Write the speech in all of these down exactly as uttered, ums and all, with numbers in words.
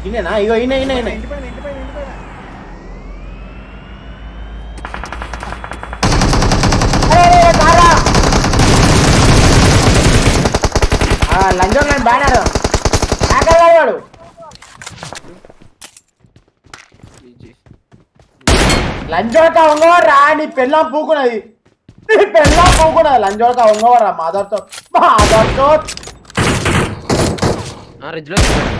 ఇనేనా ఇగో ఇనే ఇనే ఇనే ఇంటిపైన ఇంటిపైన ఇంటిపైన అరే కారా ఆ లంజో నేను బ్యానర్ ఆకలాడు లంజోక ఉంగోరా నీ పెళ్ళం పూకున్నది నీ పెళ్ళం పూకున్నది లంజోక ఉంగోరా మాదర్తో మాదర్తో ఆ రిజ్లో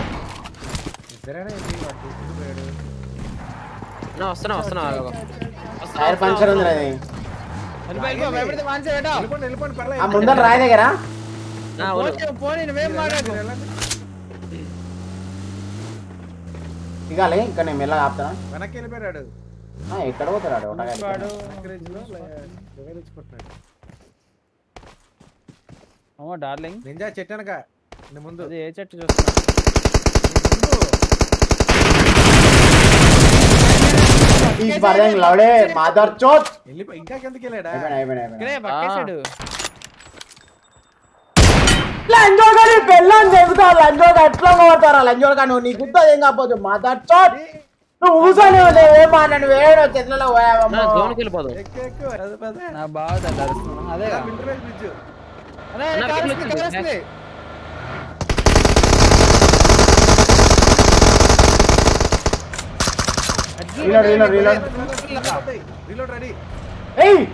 నా వస్తున్నా వస్తున్నా టైర్ పంచర్ ఉంది అది వెళ్ళిపో భయపడితే వాన్ సైడ్ పెట్టు వెళ్ళిపోండి వెళ్ళిపోండి పర్లేదు ఆ ముందర రాయి దగ్గర నా ఓలు పోనీ పోనీ నువ్వేం మాట్లాడు దిగాలి ఇంకా నేను మెల్లగా ఆపుతానా వెనక్కి వెళ్ళిపోయాడు ఆ, ఎక్కడ పోతాడు వాడు అమ్మో డార్లింగ్ నింజా చెట్టు వెనక నీ ముందు అది ఏ చెట్టు చూస్తున్నా ఈ పర్యం లౌడే మాదర్ చోత్ వెళ్ళిపో ఇంకా కిందకి వెళ్ళాడా అయిపోయినా అయిపోయినా అయిపోయినా ఇక్కడే పక్కేసాడు లంజోగా నీ పెళ్ళం చెబుతా లంజోగా ఎట్లా కొడతారా లంజోగా నువ్వు నీ గుర్తు ఏం కాకపోతే మాదర్ చోత్ నువ్వు ఊసానే ఏం మాట్లాడు వేయడం చెట్లలో నా పోయావమ్మా జోన్కి వెళ్ళిపోదు ఎక్కు ఎక్కు పద పద నా బాగా తడుస్తున్నా అదే ఇంటర్వ్యూ బ్రిడ్జ్ అరే అన్న, కార్ కింద వస్తుంది, కార్ వస్తుంది. Reload reload reload reload ready ఏయ్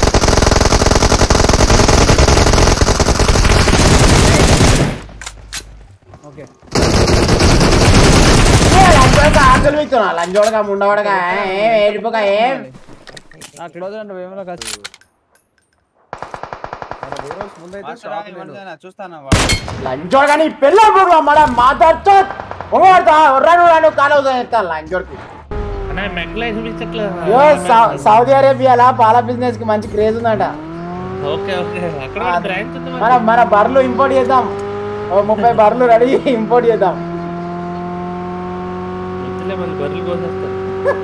ఓకే లంజోగా ఆకలి ఇస్తున్నా లంజోడగా ముండవడగా ఏం ఏడిపోగా ఏం నా క్లోజ్ అంటే ఏమో కాదు ముందైతే షాప్ నేను చూస్తాను లంజోడగా నీ పెళ్ళం పోగా మన మాదర్ చోత్ ఒంగోడతా ఒర్రాను రాను కాలు ఎత్తాను లంజోడ్కి అన్న మెక్లై చూపించట్లేదు అయ్యో సౌ- సౌదీ అరేబియాలో పాల బిజినెస్ కి మంచి క్రేజ్ ఉందంట ఓకే ఓకే అక్కడ బ్రాంచ్ ఉంది మన మన బర్రెలు ఇంపోర్ట్ చేద్దాం ఓ ముప్పై బర్రెలు రెడీ ఇంపోర్ట్ చేద్దాం ఇంతలే మళ్ళీ బర్రెలు కోసేస్తారు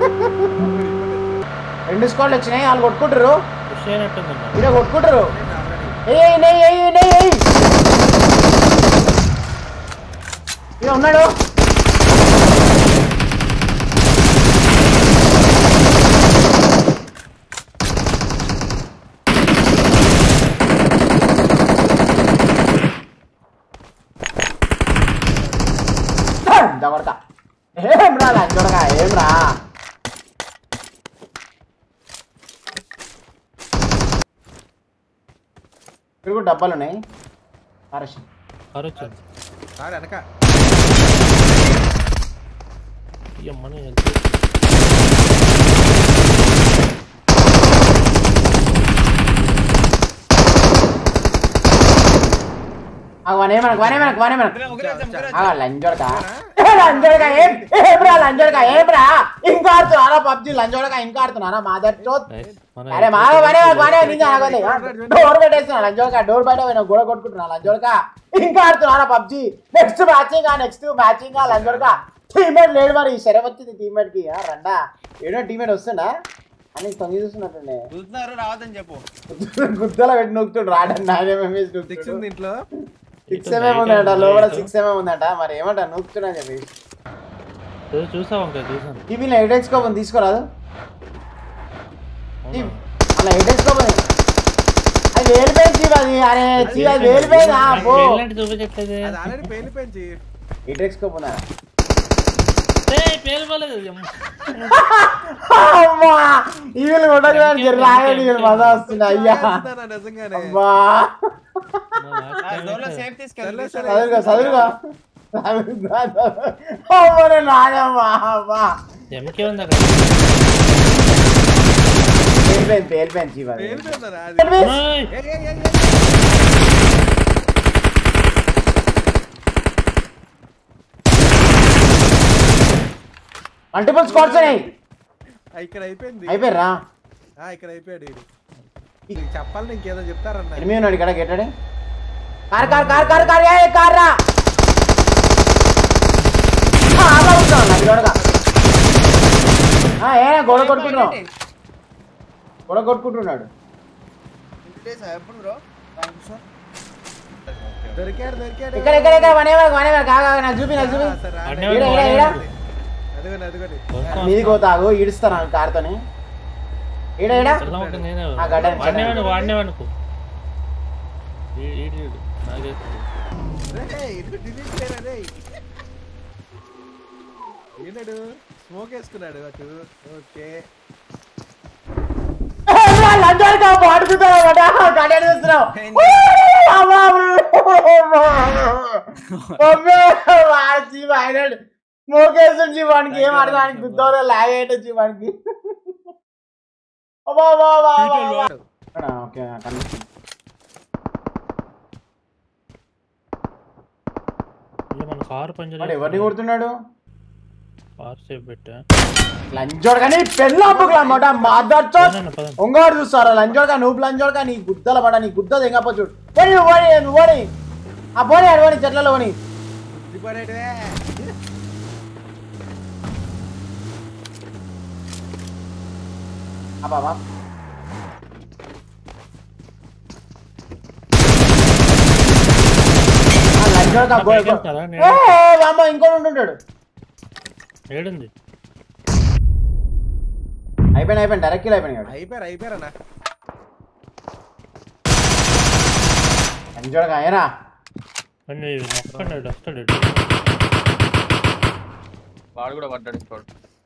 రెండు స్క్వాడ్లు వచ్చినాయి వాళ్ళు కొట్టుకుంటారు పుష్ అయినట్టుందన్న ఇలా కొట్టుకుంటారు ఏయ్ నెయ్యి ఏయ్ నెయ్యి ఏయ్ ఇలా ఉన్నాడు కొడతా ఏం రా లంచోడగా ఏం రా ఇక్కడ కూడా డబ్బాలు ఉన్నాయి పారేసి అరొచ్చు సార్ వెనక అమ్మని వనేమనకు వనేమనకు వనేమనకు లంచోడగా లంచోడగా ఏం ఏం రా లంచోడగా ఏం రా ఇంకా ఆడుతున్నారా పబ్జి లంచోడగా ఇంకా ఆడుతున్నారా మాదర్ చోత్ అరే మా వనే వనే నింజా అనగలే డోర్ పెట్టేస్తున్నా లంచోడగా డోర్ బయట పోయినా గోడ కొట్టుకుంటున్నా లంచోడగా ఇంకా ఆడుతున్నారా PUBG next matching next matching లంచోడగా టీమేట్ లేడు మరి శరం వచ్చింది టీమేట్ కి రండా ఏడో టీమేట్ వస్తుందా అని తొంగి చూస్తున్నట్టుండే రావద్దని చెప్పు గుద్దల పెట్టి నొక్కుతుండు రాడని నైన్ ఎంఎంఎస్ సిక్స్ ఉంది ఇంట్లో సిక్స్ ఎంఎం ఉందంట లోపల సిక్స్ ఎంఎం ఉందంట మరి ఏమంట నూపుతున్నా చెప్పి చూసావు ఇంకా చూసాను టీవీలో ఎయిటెక్స్ కోపం తీసుకోరాదు అలా ఎయిటెక్స్ కోపం అది వేలిపోయింది చీవ అది అరే చీవ అది వేలిపోయిందా పో చూపించట్లేదు అది ఆల్రెడీ పేలిపోయింది చీఫ్ ఎయిటెక్స్ కోపం ఉందా పేలిపోలేదు అమ్మా ఈవిలు ఉండదు రాయని మజా వస్తుంది అయ్యా నిజంగానే అమ్మా చదువుగా చదువుగా అమ్మనే నాయమ్మా అమ్మా ఎంకే ఉంది అక్కడ పేలిపోయింది పేలిపోయింది చీవ అది. పేలిపోయిందా అది? పేలిపోయింది. ఓయ్! ఏయ్, ఏయ్, ఏయ్, ఏయ్. మల్టిపుల్ స్క్వాడ్స్ ఉన్నాయి ఆ, ఇక్కడ అయిపోయింది అయిపోయారా ఆ, ఇక్కడ అయిపోయాడు ఈడు. నీకు చెప్పాలని ఇంకేదో చెప్తారన్న ఎనిమిది ఉన్నాడు ఇక్కడ గెట్టాడే car car car car car ఏ కార్ రా ఆగా ఉంటాను అది గొడగా ఏ గొడవ కొట్టుకుంటున్నావు గొడవ కొట్టుకుంటున్నాడు ఎప్పుడు బ్రో దొరికాడు దొరికాడు ఇక్కడ ఇక్కడ ఇక్కడ వనే వనే కాగా నాకు చూపి నాకు చూపి ఈడ ఈడ ఈడ అదిగోండి అదిగోండి మీది కోతాగు ఈడుస్తాను కార్తోని ఈడ ఈడ ఆ గడ్డ వాడినేవాడు వాడినేవాడుకో ఈడు నాకే ఏనాడు స్మోక్ వేసుకున్నాడు అటు ఓకే లంజోడక పాడుతున్నావు గడ్డ చూస్తున్నావు స్మోకేస్తుంది జీవానికి ఏం అడగానికి గుద్దోలో లాగ్ అయ్యేట జీవానికి ఓకే కనిపిస్తుంది మన కారు పంచర్ వాడు ఎవరిని కొడుతున్నాడు కార్ సేఫ్ పెట్టా లంజోడు కానీ పెళ్ళి అన్నమాట మాదర్చో ఒంగాడు చూస్తారా లంజోడుగా నువ్వు లంజోడుగా నీ గుద్దల పడ నీ గుద్ద తెగపో చూడు పోనీ నువ్వు పోనీ నువ్వు పోనీ ఆ పోనీ అడవని చెట్లలో పోనీ బాబా లంజోడుగా ఇంకోటి ఉంటుంటాడు ఏడుంది అయిపోయిన అయిపోయింది డైరెక్ట్ కిల్ అయిపోయినాడు అయిపోయారు అయిపోయారన్నా లంజోడుగా అయ్యరా వస్తాడు వాడు కూడా పడ్డాడు ఇప్పుడు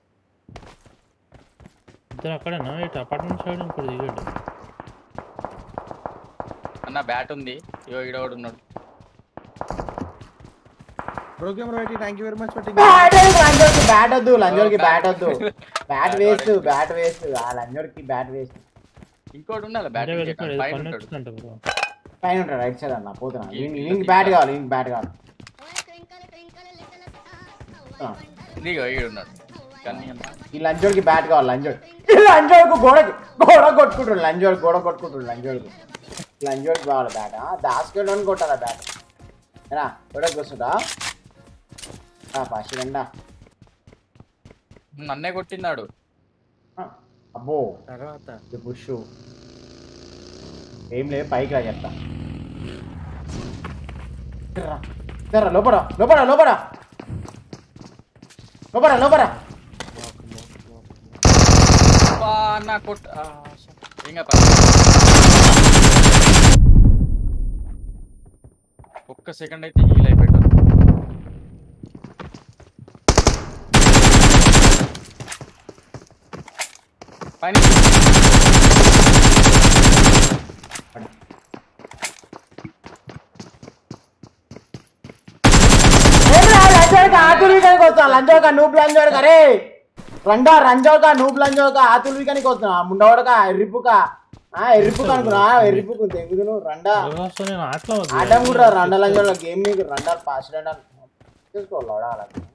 ఇద్దరు అక్కడేనా ఇటు అపార్ట్మెంట్ సైడ్ ఇంకోటి దిగాడు అన్న బ్యాట్ ఉంది ఇగో ఈడ ఒకడు ఉన్నాడు programme right thank you very much for లంజోడికి బ్యాట్ వద్దు లంజోడికి బ్యాట్ వద్దు బ్యాట్ వేస్ట్ బ్యాట్ వేస్ట్ ఆ లంజోడికి బ్యాట్ వేస్ట్ ఇంకోటి ఉండాలి బ్యాట్ పైన ఉంటాడు రైట్ సైడ్ అన్న పోతున్నా ఇంక బ్యాట్ కావాలి ఇంక బ్యాట్ కావాలి ఇదిగో ఈడు ఉన్నాడు ఈ లంజోడికి బ్యాట్ కావాలి లంజోడు ఈ లంజోడికి గోడ గోడ కొట్టుకుంటాడు లంజోడు గోడ కొట్టుకుంటాడు లంజోడికి లంజోడికి కావాలి బ్యాట్ దాసుకెళ్ళని కొట్టాలా బ్యాట్ ఏనా గోడకి వస్తుందా ఫస్ట్ రండా నన్నే కొట్టినాడు అబ్బో తర్వాత పుష్ ఏం లేదు పైకి రా చెప్తా లోపల లోపల లోపల లోపల లోపల నా కొట్ట ఒక్క సెకండ్ అయితే హీల్ అయిపోయాడు పైన ఆతుర్వికానికి వస్తా లంజోక నూపు లంజోడక రే రండా రంజోక నూపు లంజోక ఆతుర్వికానికి వస్తున్నా ముండవడక ఎర్రిపుక ఎర్రిపుక అనుకున్నా ఎర్రిపుకు తెగుదు నువ్వు రండా ఆటం కూడా రండా లంజోడ గేమ్ మీకు రండా ఫాస్ట్ రండా చేసుకోవాలి